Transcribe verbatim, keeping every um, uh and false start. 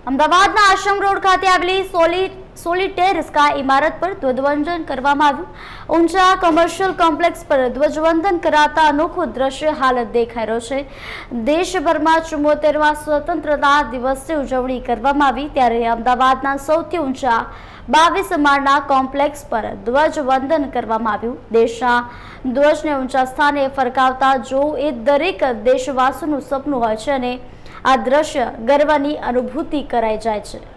અમદાવાદના આશ્રમ રોડ ખાતે આવેલી સોલી સોલિટેર સ્કાય ઇમારત પર ધ્વજવંદન કરવામાં આવ્યું। ઊંચા કોમર્શિયલ કોમ્પ્લેક્સ પર ધ્વજવંદન કરાતા અનોખું દ્રશ્ય હાલ દેખાઈ રહ્યો છે। દેશભરમાં ચુમ્મોતેરમા સ્વતંત્રતા દિવસની ઉજવણી કરવામાં આવી ત્યારે અમદાવાદના સૌથી ઊંચા બાવીસ માળના કોમ્પ્લેક્સ પર ધ્વજવંદન કરવામાં આવ્યું। દેશના ધ્વજને ઊંચા સ્થાને ફરકાવતા જોવું એ દરેક દેશવાસીનું સપનું હોય છે અને આ દ્રશ્ય ગર્વની અનુભૂતિ કરાઈ જાય છે।